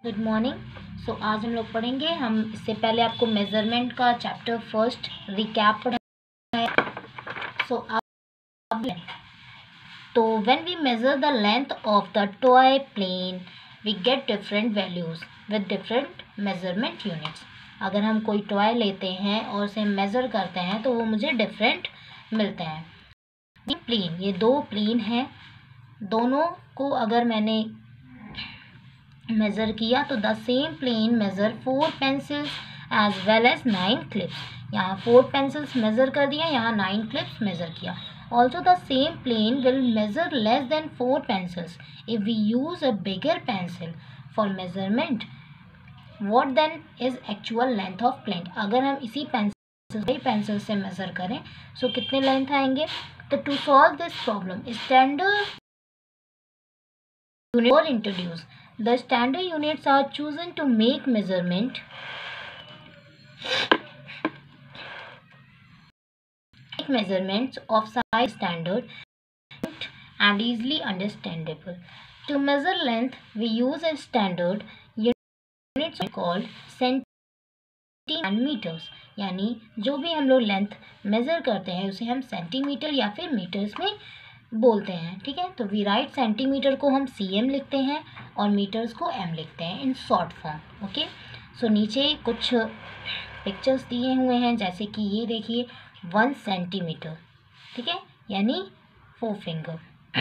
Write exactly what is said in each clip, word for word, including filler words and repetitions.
Good morning. सो आज हम लोग पढ़ेंगे, हम इससे पहले आपको मेजरमेंट का चैप्टर फर्स्ट रिकैप पढ़ा है। सो अब तो when we measure the length of the toy plane we get different values with different measurement units. अगर हम कोई टॉय लेते हैं और उसे मेज़र करते हैं तो वो मुझे डिफरेंट मिलते हैं। ये प्लेन, ये दो प्लेन हैं, दोनों को अगर मैंने मेज़र किया तो the same plane measure four pencils as well as nine clips. यहाँ फोर पेंसिल्स मेज़र कर दिया, यहाँ नाइन क्लिप्स मेज़र किया। Also the same plane will measure less than four pencils if we use a bigger pencil for measurement. What then is actual length of plane. अगर हम इसी pencil pencil से measure करें सो so कितने length आएंगे। तो to solve this problem standard unit were introduced. The standard units are chosen to make measurement make measurements of size standard and easily understandable. To measure length, we use a standard units called centimeters. यानी जो भी हम लोग length measure करते हैं उसे हम centimetre या फिर मीटर्स में बोलते हैं। ठीक है, तो वी राइट सेंटीमीटर को हम सी एम लिखते हैं और मीटर्स को एम लिखते हैं in short form. Okay, so नीचे कुछ पिक्चर्स दिए हुए हैं, जैसे कि ये देखिए वन सेंटीमीटर, ठीक है, यानी फोर फिंगर।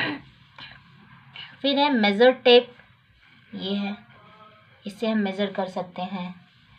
फिर है मेज़र टेप, ये है, इससे हम मेज़र कर सकते हैं।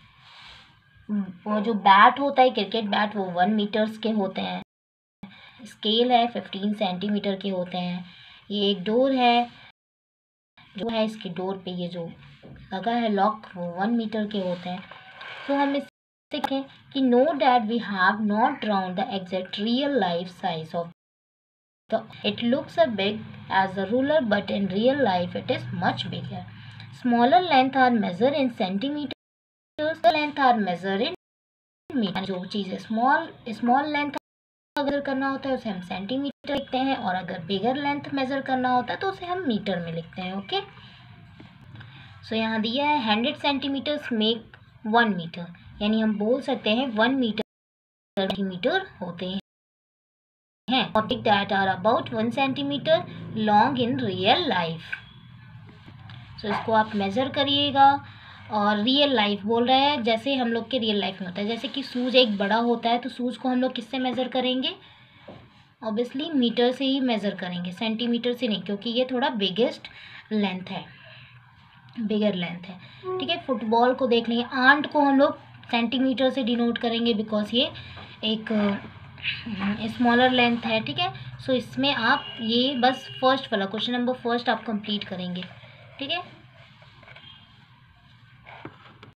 वो जो बैट होता है क्रिकेट बैट, वो वन मीटर्स के होते हैं। स्केल है फिफ्टीन सेंटीमीटर के होते हैं। ये एक डोर है, जो है इसके डोर पे ये जो लगा है लॉक, वो वन मीटर के होते हैं। तो हम इससे सीखें कि no that we have not drawn the exact real life size of the it looks a big as a ruler but in real life it is much bigger. Smaller length are measure in centimetre, length are measure in metre. जो चीज़ small small length अगर करना होता है उसे हम centimetre लिखते हैं, और अगर बिगर लेंथ मेज़र करना होता है तो उसे हम मीटर में लिखते हैं। ओके, सो यहाँ दिया है hundred centimetres make one metre, यानी हम बोल सकते हैं वन मीटर सेंटीमीटर होते हैं। Object that are about one centimetre long in real life. So इसको आप मेज़र करिएगा, और रियल लाइफ बोल रहा है जैसे हम लोग के रियल लाइफ में होता है। जैसे कि सूज एक बड़ा होता है तो सूज को हम लोग किससे मेज़र करेंगे, ऑब्वियसली मीटर से ही मेज़र करेंगे, सेंटीमीटर से नहीं, क्योंकि ये थोड़ा बिगेस्ट लेंथ है, बिगर लेंथ है। ठीक है, फुटबॉल को देख लेंगे, आंट को हम लोग सेंटीमीटर से डिनोट करेंगे बिकॉज ये एक स्मॉलर लेंथ है। ठीक है, सो इसमें आप ये बस फर्स्ट वाला क्वेश्चन नंबर फर्स्ट आप कंप्लीट करेंगे। ठीक है।